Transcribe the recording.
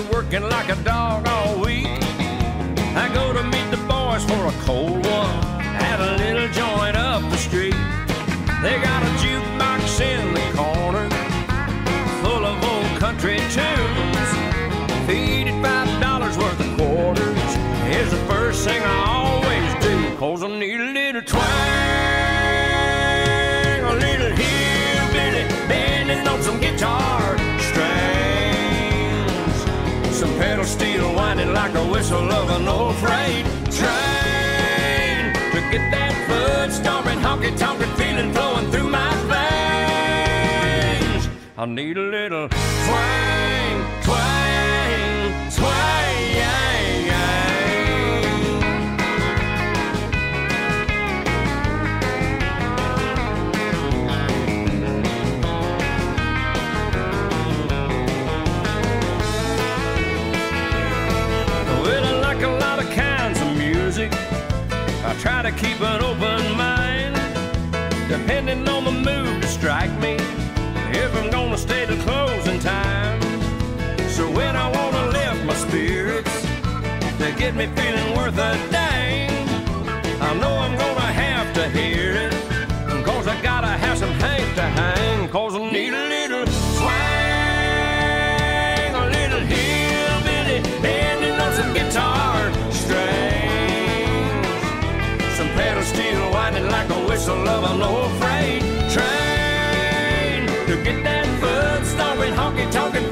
after working like a dog all week, I go to meet the boys for a cold one at a little joint up the street. They got a jukebox in the corner full of old country tunes. Feed it $5 worth of quarters is the first thing I always do, 'cause I need a little twang, a little hillbilly bending on some guitar strings, some pedal steel winding like a whistle of an old freight train, to get that foot stomping, honky-tonkin' feeling flowing through my veins. I need a little twang, twang, twang. I try to keep an open mind, depending on the mood to strike me, if I'm gonna stay till closing time. So when I wanna lift my spirits to get me feeling worth a dang, I know I'm gonna have to hear it, 'cause I gotta have some hank to hang, 'cause I need a little twang, a little hillbilly bending on some guitar strings, pedal steel winding like a whistle of an old freight train, to get that foot stomping, honky-tonkin'